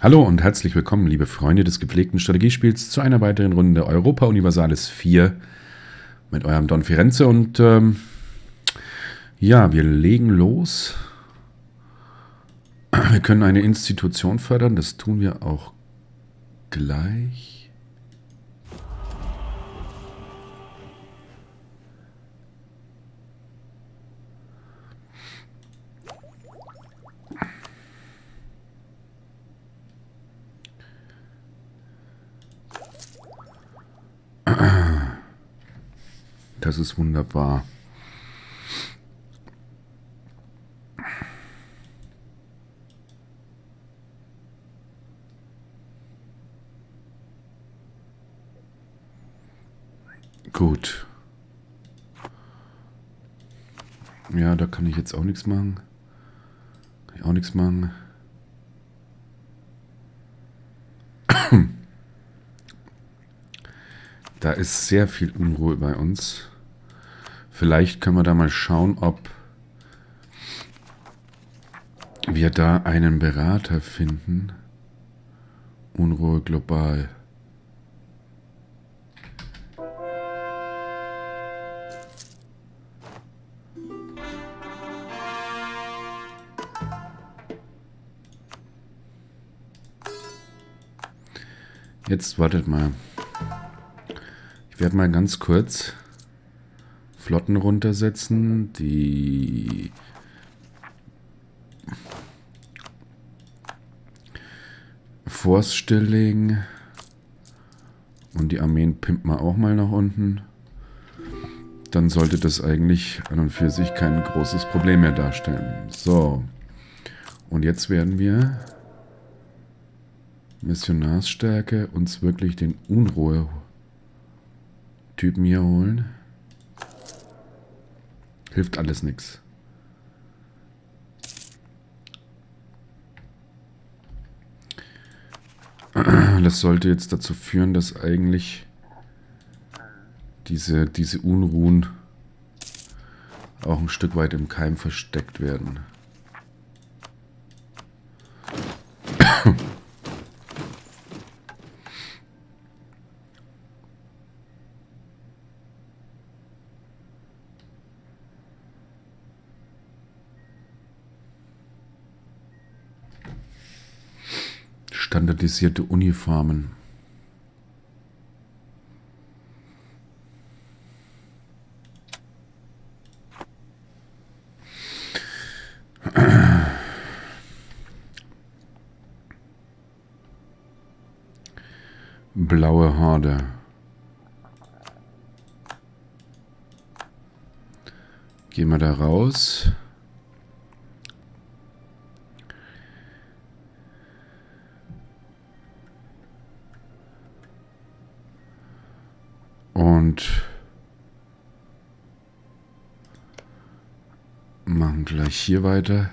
Hallo und herzlich willkommen, liebe Freunde des gepflegten Strategiespiels, zu einer weiteren Runde Europa Universalis 4 mit eurem Don Firenze. Und ja, wir legen los. Wir können eine Institution fördern, das tun wir auch gleich. Das ist wunderbar. Gut. Ja, da kann ich jetzt auch nichts machen. Kann ich auch nichts machen. Da ist sehr viel Unruhe bei uns. Vielleicht können wir da mal schauen, ob wir da einen Berater finden. Unruhe global. Jetzt wartet mal. Ich werde mal ganz kurz Flotten runtersetzen, die Force stilllegen und die Armeen pimpen wir auch mal nach unten. Dann sollte das eigentlich an und für sich kein großes Problem mehr darstellen. So, und jetzt werden wir Missionarsstärke uns wirklich den Unruhe-Typen hier holen. Hilft alles nichts. Das sollte jetzt dazu führen, dass eigentlich diese Unruhen auch ein Stück weit im Keim versteckt werden. Standardisierte Uniformen. Blaue Horde. Gehen wir da raus. Und machen gleich hier weiter.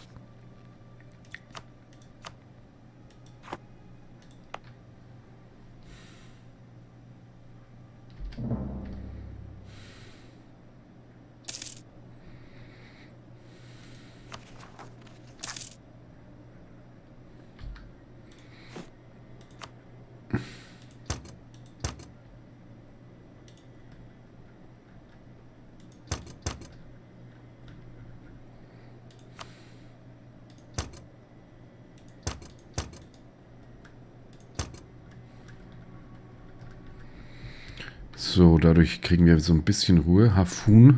So, dadurch kriegen wir so ein bisschen Ruhe. Hafun.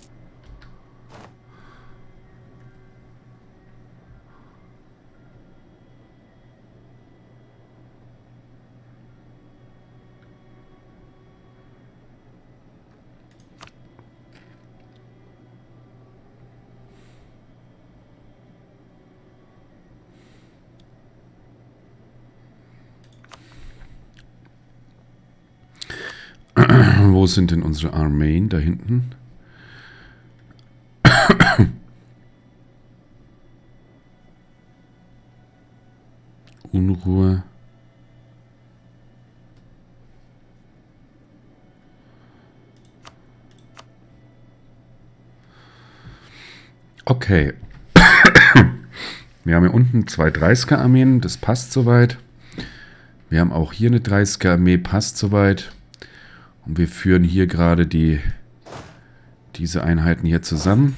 Wo sind denn unsere Armeen? Da hinten. Unruhe. Okay. Wir haben hier unten 2 30er-Armeen, das passt soweit. Wir haben auch hier eine 30er-Armee, passt soweit. Und wir führen hier gerade diese Einheiten hier zusammen.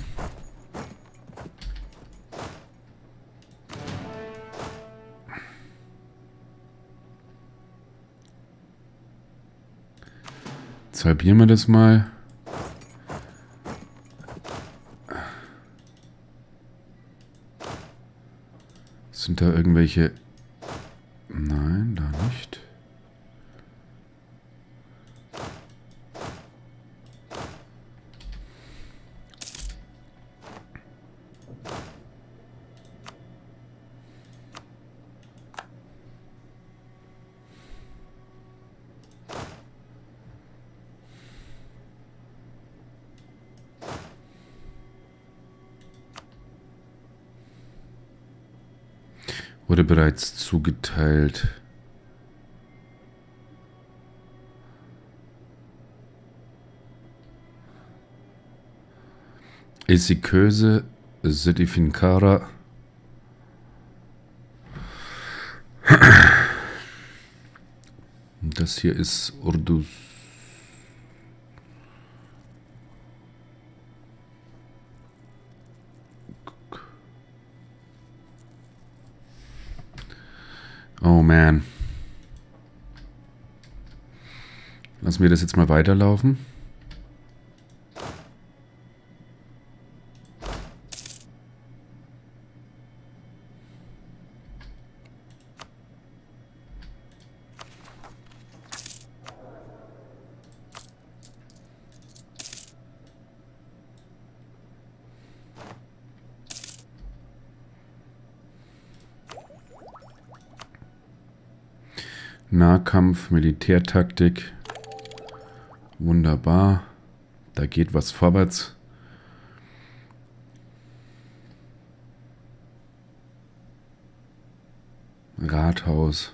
Jetzt halbieren wir das mal. Sind da irgendwelche... Nein, da nicht. Wurde bereits zugeteilt. Esiköse, Sedifinkara. Das hier ist Urdus. Oh man. Lassen wir das jetzt mal weiterlaufen. Nahkampf, Militärtaktik. Wunderbar. Da geht was vorwärts. Rathaus.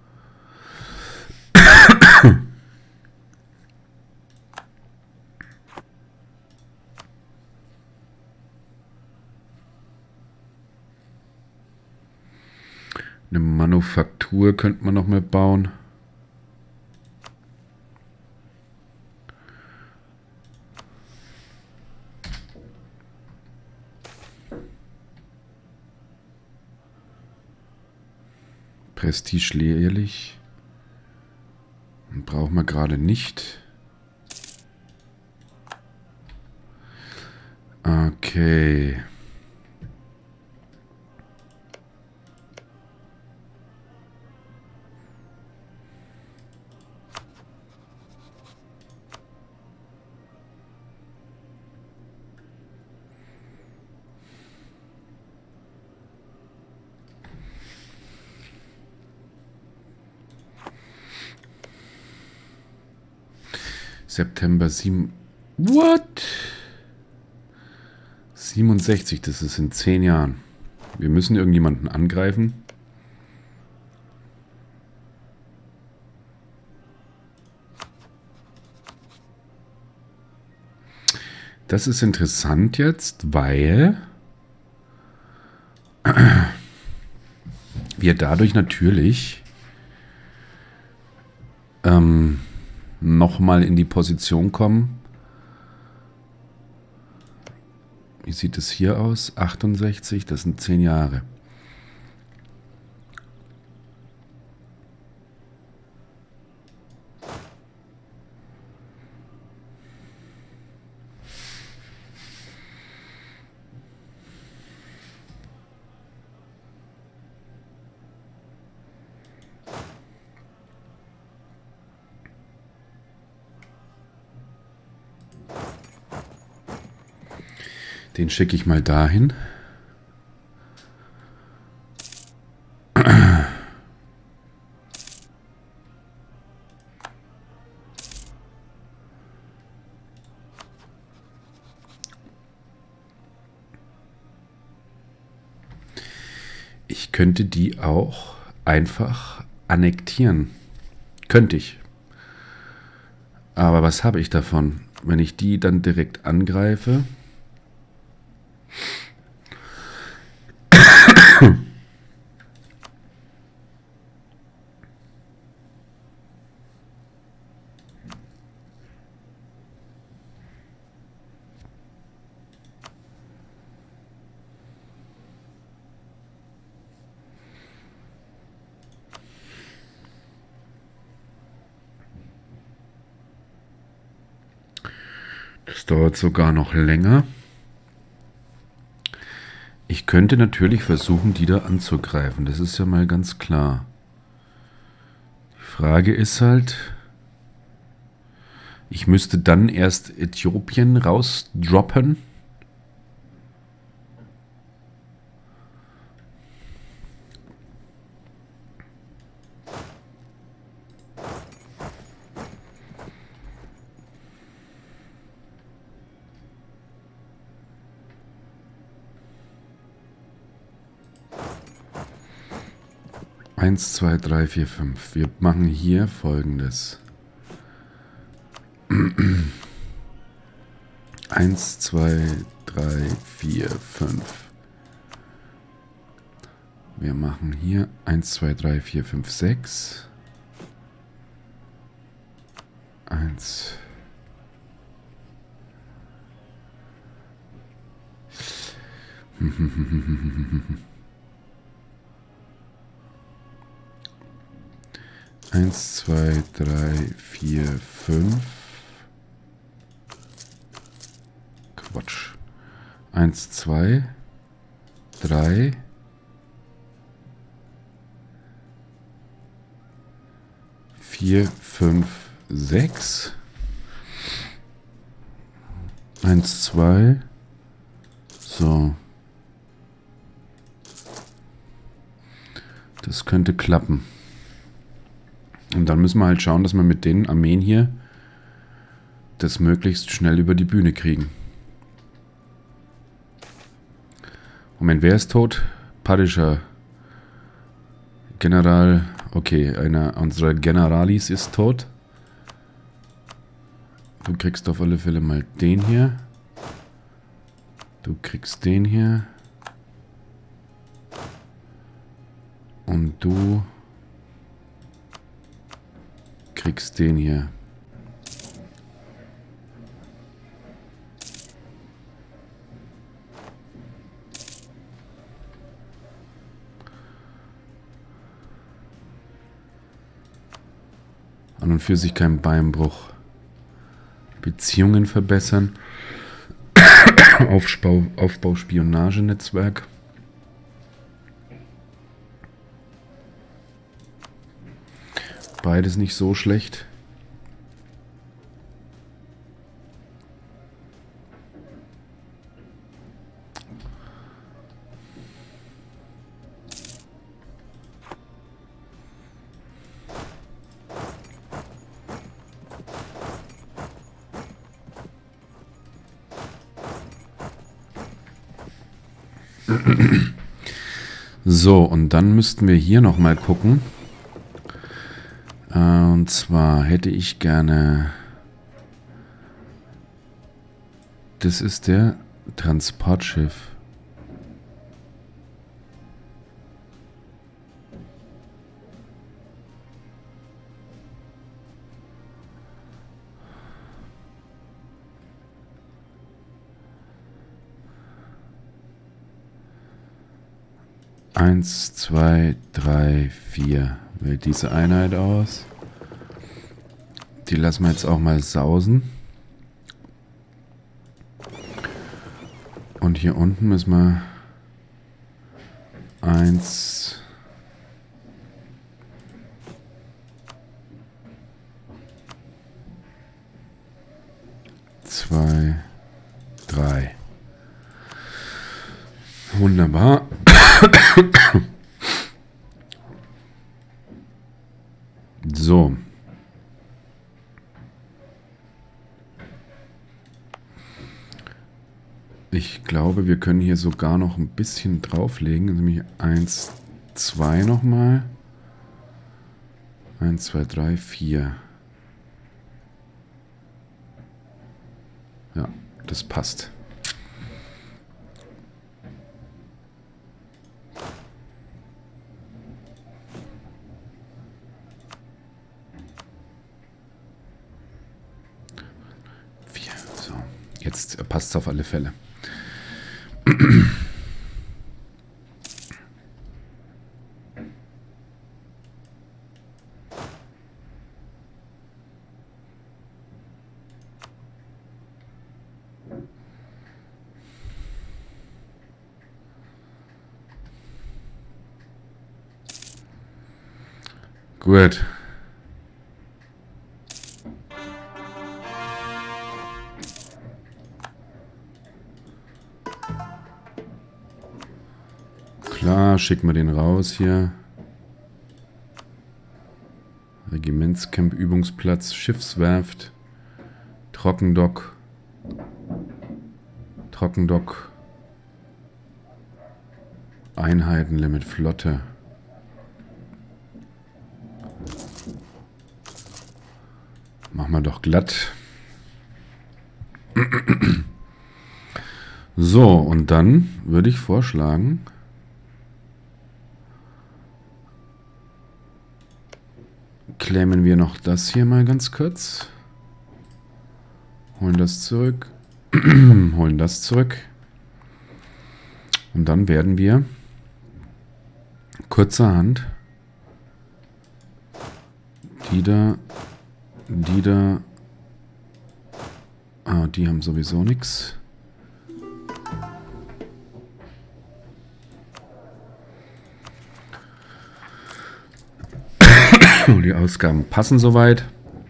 Eine Manufaktur könnte man noch mal bauen. Prestige lehrlich. Brauchen wir gerade nicht. Okay. September 7. What? 67, das ist in 10 Jahren. Wir müssen irgendjemanden angreifen. Das ist interessant jetzt, weil wir dadurch natürlich nochmal in die Position kommen. Wie sieht es hier aus? 68, das sind 10 Jahre. Den schicke ich mal dahin. Ich könnte die auch einfach annektieren. Könnte ich. Aber was habe ich davon, wenn ich die dann direkt angreife? Das dauert sogar noch länger. Ich könnte natürlich versuchen, die da anzugreifen. Das ist ja mal ganz klar. Die Frage ist halt, ich müsste dann erst Äthiopien rausdroppen. Eins, zwei, drei, vier, fünf. Wir machen hier Folgendes. 1, 2, 3, 4, 5. Wir machen hier 1, 2, 3, 4, 5, 6. 1. Eins, zwei, drei, vier, fünf. Quatsch. 1, 2, 3. 4, 5, 6. 1, 2. So. Das könnte klappen. Und dann müssen wir halt schauen, dass wir mit den Armeen hier das möglichst schnell über die Bühne kriegen. Moment, wer ist tot? Padischer. General. Okay, einer unserer Generalis ist tot. Du kriegst auf alle Fälle mal den hier. Du kriegst den hier. Und du kriegst den hier. An und für sich kein Beinbruch. Beziehungen verbessern. Aufbau Spionagenetzwerk. Beides nicht so schlecht. So, und dann müssten wir hier noch mal gucken. Und zwar hätte ich gerne... Das ist der Transportschiff. Eins, zwei, drei, vier. Wählt diese Einheit aus. Die lassen wir jetzt auch mal sausen. Und hier unten müssen wir 1, 2, 3. Wunderbar. So. Ich glaube, wir können hier sogar noch ein bisschen drauflegen. Nämlich 1, 2 nochmal. 1, 2, 3, 4. Ja, das passt. So, jetzt passt es auf alle Fälle. Gut. Klar, schicken wir den raus hier. Regimentscamp, Übungsplatz, Schiffswerft, Trockendock. Trockendock. Einheitenlimit, Flotte. Machen wir doch glatt. So, und dann würde ich vorschlagen, claimen wir noch das hier mal ganz kurz. Holen das zurück. Holen das zurück. Und dann werden wir kurzerhand die da. Ah, die haben sowieso nichts. Die Ausgaben passen soweit.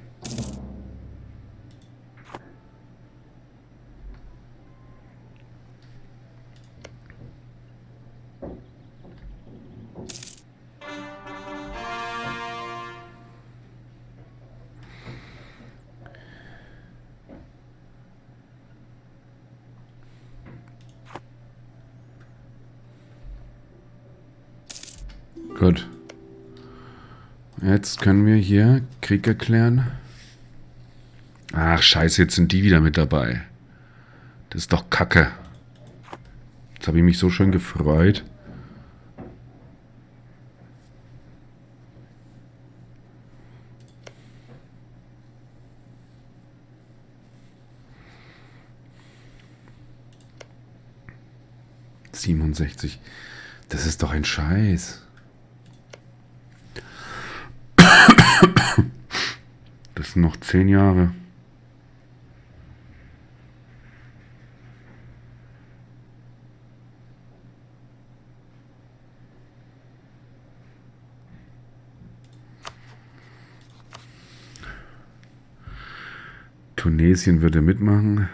Gut. Jetzt können wir hier Krieg erklären. Ach, scheiße, jetzt sind die wieder mit dabei. Das ist doch Kacke. Jetzt habe ich mich so schön gefreut. ...67. Das ist doch ein Scheiß. Das sind noch 10 Jahre. Tunesien würde mitmachen.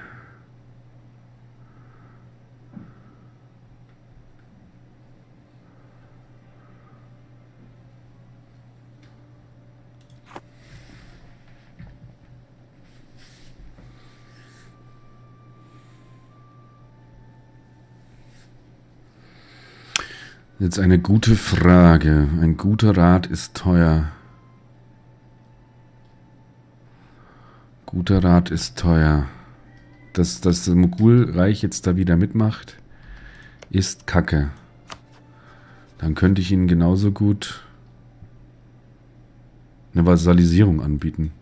Jetzt eine gute Frage. Ein guter Rat ist teuer. Guter Rat ist teuer. Dass das Mogulreich jetzt da wieder mitmacht, ist Kacke. Dann könnte ich ihnen genauso gut eine Vasallisierung anbieten.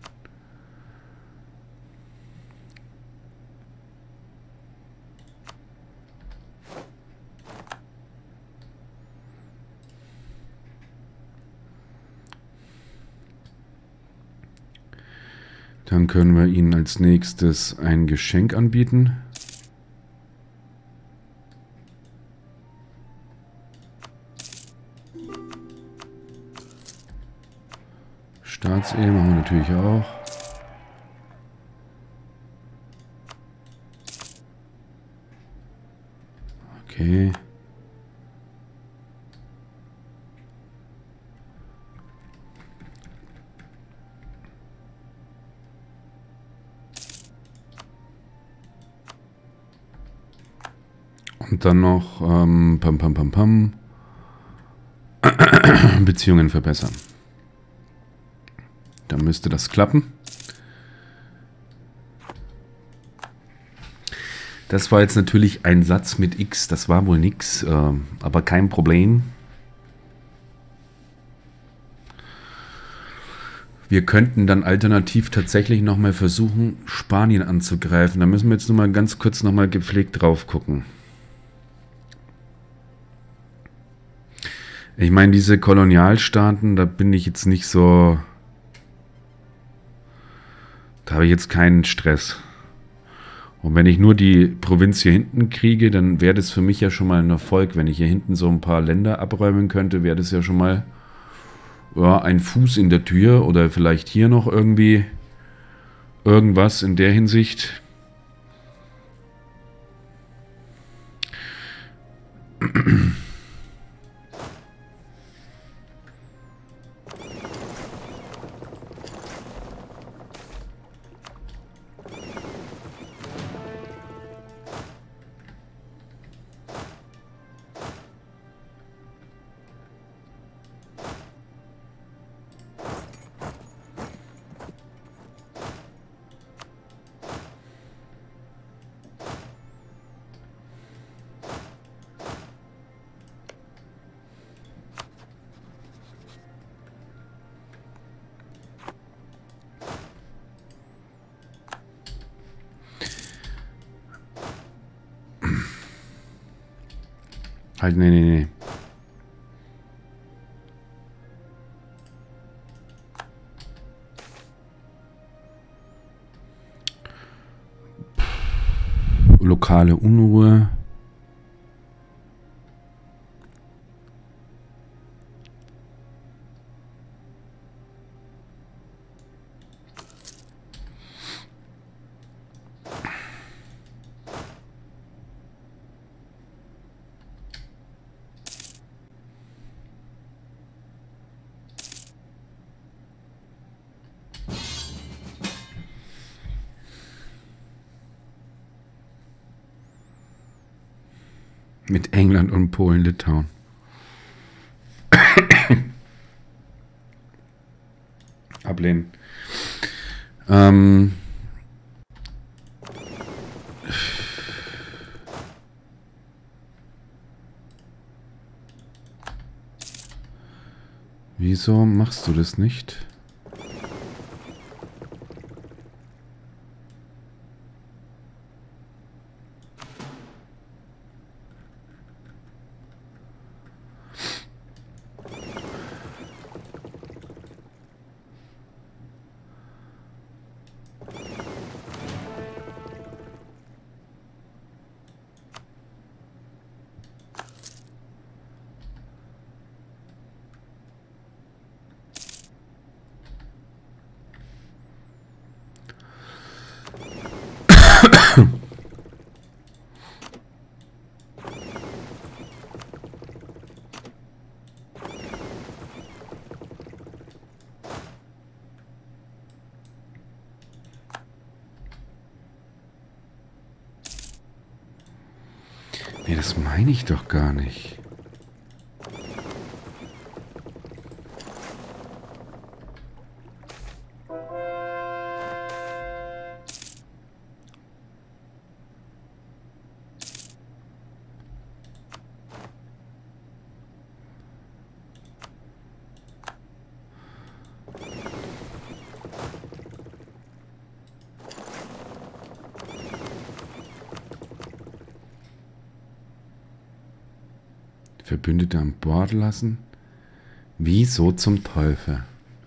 Dann können wir ihnen als nächstes ein Geschenk anbieten. Staatsehe machen wir natürlich auch. Okay. Und dann noch Beziehungen verbessern. Dann müsste das klappen. Das war jetzt natürlich ein Satz mit X. Das war wohl nix, aber kein Problem. Wir könnten dann alternativ tatsächlich nochmal versuchen, Spanien anzugreifen. Da müssen wir jetzt nur mal ganz kurz nochmal gepflegt drauf gucken. Ich meine, diese Kolonialstaaten, da bin ich jetzt nicht so... Da habe ich jetzt keinen Stress. Und wenn ich nur die Provinz hier hinten kriege, dann wäre das für mich ja schon mal ein Erfolg. Wenn ich hier hinten so ein paar Länder abräumen könnte, wäre das ja schon mal Ja, ein Fuß in der Tür oder vielleicht hier noch irgendwie irgendwas in der Hinsicht. Halt, nee, nee, nee. Lokale Unruhe. Mit England und Polen, Litauen. Ablehnen. Wieso machst du das nicht? Nee, das meine ich doch gar nicht. Verbündete an Bord lassen? Wieso zum Teufel?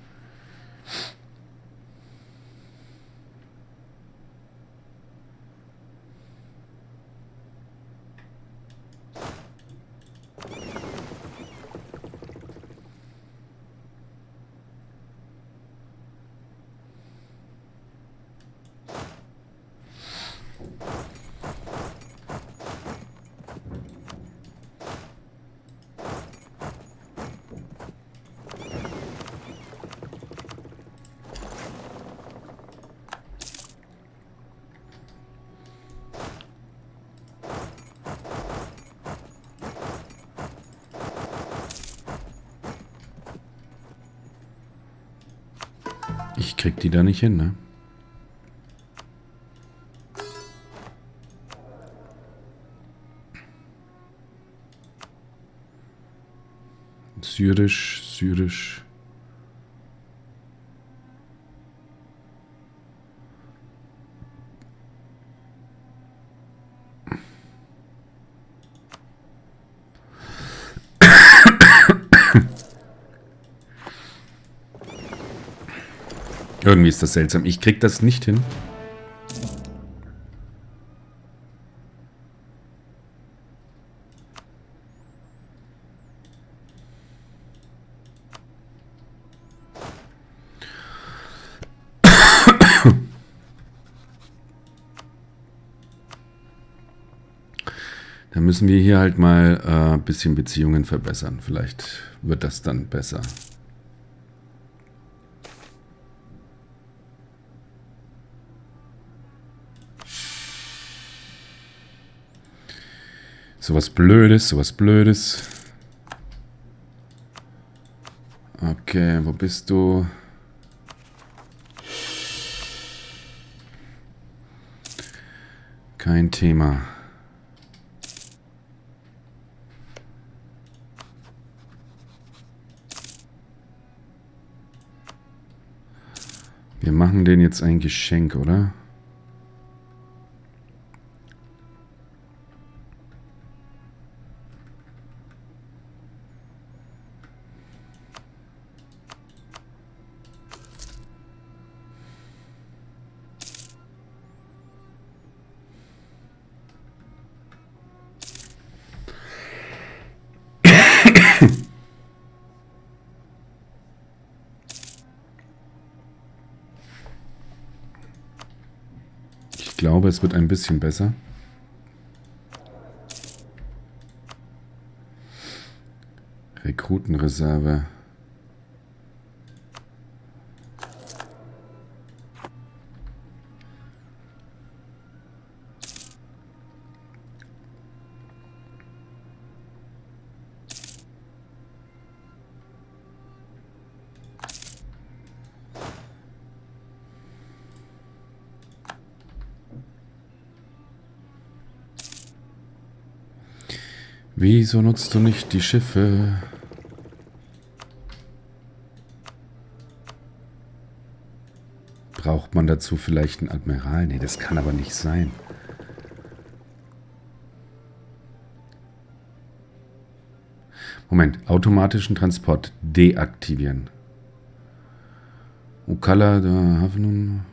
Ich krieg die da nicht hin, ne? Syrisch, syrisch. Irgendwie ist das seltsam. Ich krieg das nicht hin. Dann müssen wir hier halt mal ein bisschen Beziehungen verbessern. Vielleicht wird das dann besser. Sowas Blödes, sowas Blödes. Okay, wo bist du? Kein Thema. Wir machen denen jetzt ein Geschenk, oder? Ich glaube, es wird ein bisschen besser. Rekrutenreserve. Wieso nutzt du nicht die Schiffe? Braucht man dazu vielleicht einen Admiral? Nee, das kann aber nicht sein. Moment, automatischen Transport deaktivieren. Okala, da Hafen.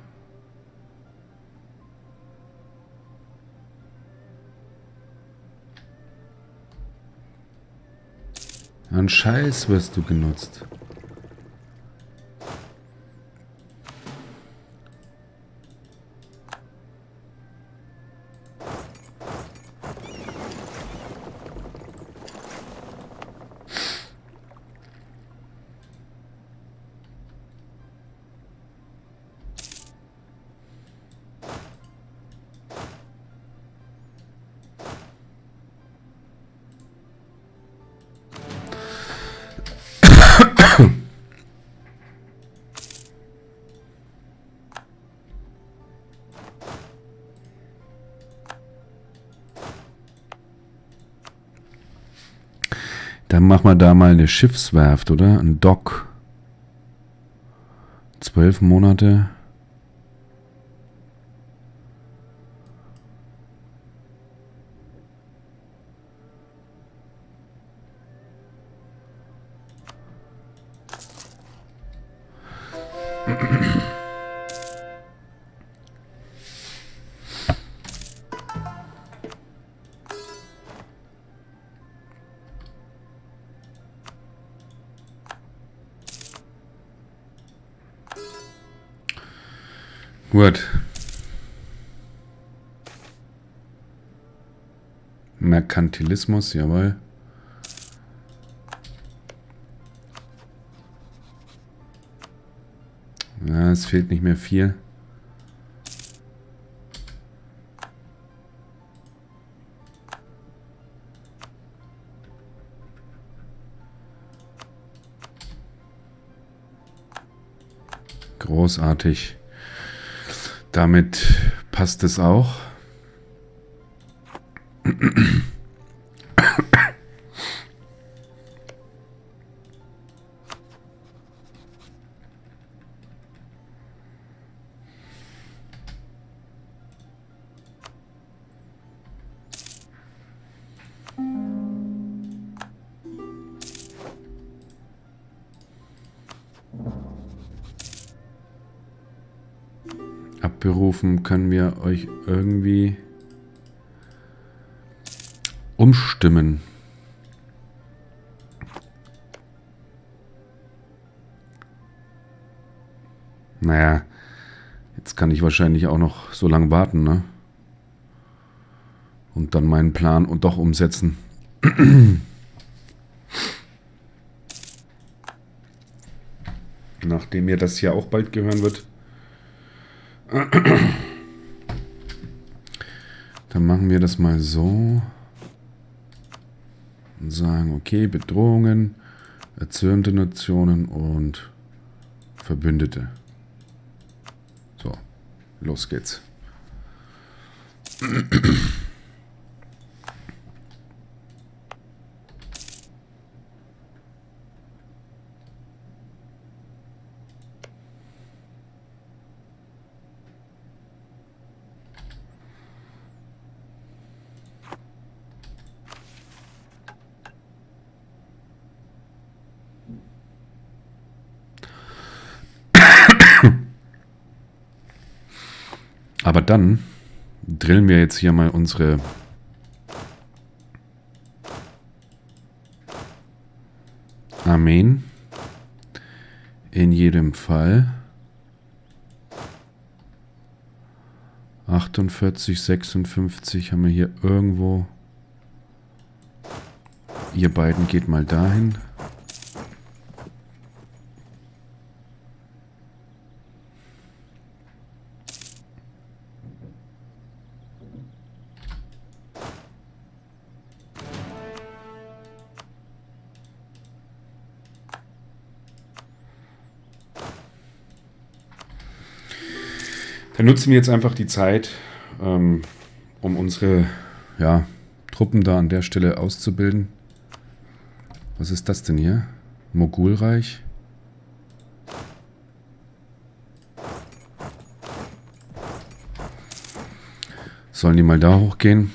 Ein Scheiß wirst du genutzt. Dann machen wir da mal eine Schiffswerft, oder? Ein Dock. 12 Monate. Gut. Merkantilismus, jawohl. Ja, es fehlt nicht mehr viel. Großartig. Damit passt es auch. Abberufen können wir euch irgendwie umstimmen. Naja, jetzt kann ich wahrscheinlich auch noch so lange warten, ne? Und dann meinen Plan und doch umsetzen. Nachdem mir das hier auch bald gehören wird. Dann machen wir das mal so. Und sagen, okay, Bedrohungen, erzürnte Nationen und Verbündete. So, los geht's. Aber dann drillen wir jetzt hier mal unsere Armeen. In jedem Fall 48, 56 haben wir hier irgendwo. Ihr beiden geht mal dahin. Dann nutzen wir jetzt einfach die Zeit, um unsere Truppen da an der Stelle auszubilden. Was ist das denn hier? Mogulreich? Sollen die mal da hochgehen?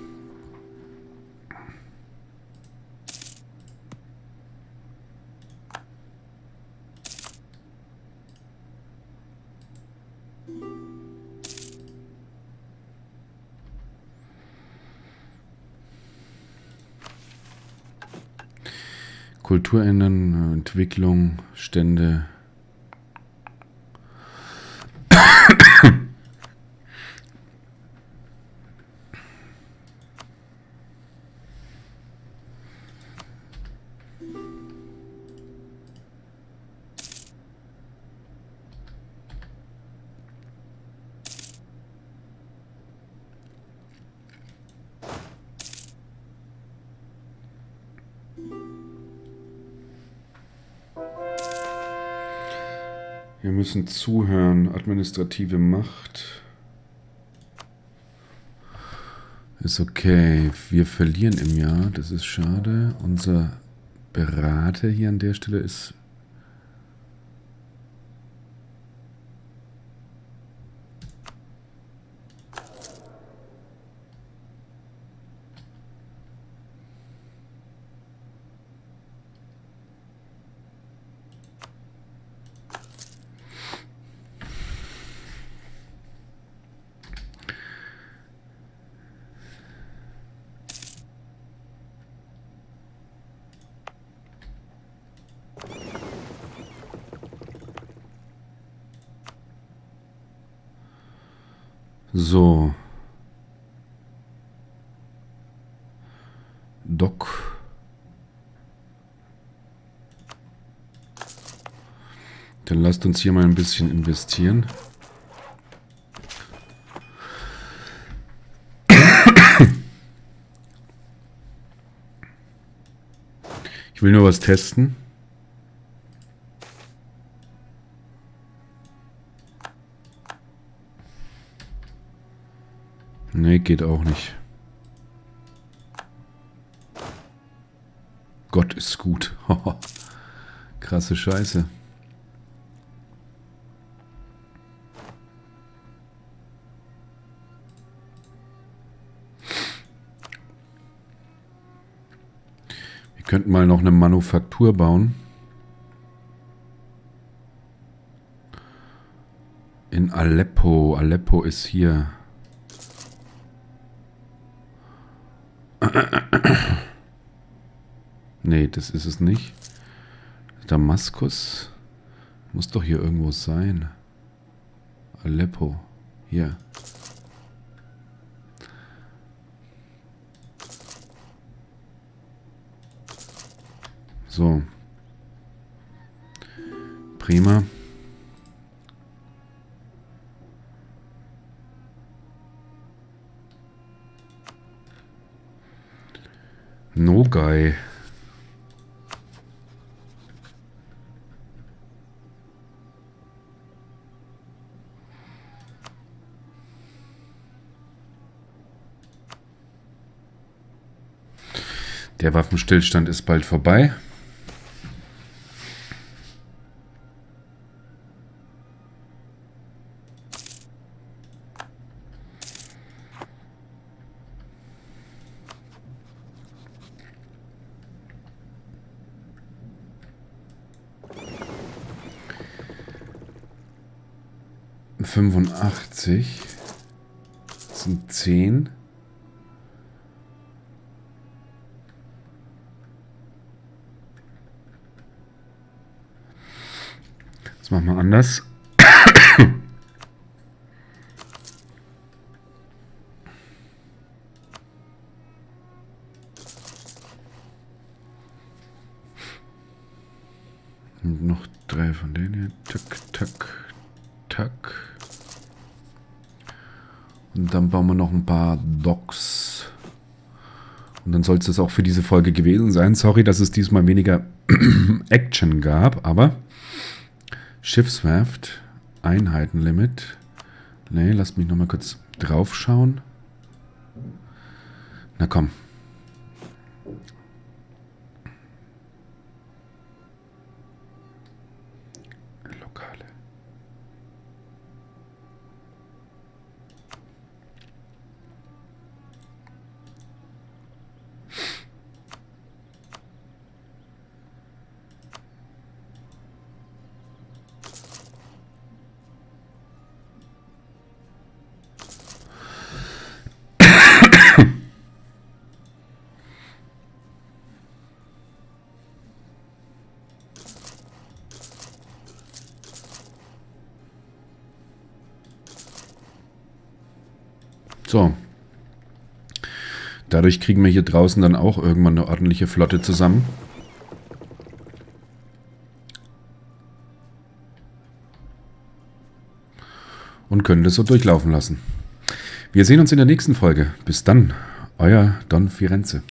Kultur ändern, Entwicklung, Stände. Wir müssen zuhören. Administrative Macht. Ist okay. Wir verlieren im Jahr. Das ist schade. Unser Berater hier an der Stelle ist... So. Doc. Dann lasst uns hier mal ein bisschen investieren. Ich will nur was testen. Nee, geht auch nicht. Gott ist gut. Krasse Scheiße. Wir könnten mal noch eine Manufaktur bauen. In Aleppo. Aleppo ist hier. Nee, das ist es nicht. Damaskus muss doch hier irgendwo sein. Aleppo. Hier. So. Prima. Nogai. Der Waffenstillstand ist bald vorbei. Das sind 10. Das machen wir anders. Und noch 3 von denen hier. Tack, tack, tack. Und dann bauen wir noch ein paar Docks. Und dann soll es das auch für diese Folge gewesen sein. Sorry, dass es diesmal weniger Action gab, aber Schiffswerft, Einheitenlimit. Ne, lasst mich nochmal kurz drauf schauen. Na komm. Lokale. So. Dadurch kriegen wir hier draußen dann auch irgendwann eine ordentliche Flotte zusammen. Und können das so durchlaufen lassen. Wir sehen uns in der nächsten Folge. Bis dann, euer Don Firenze.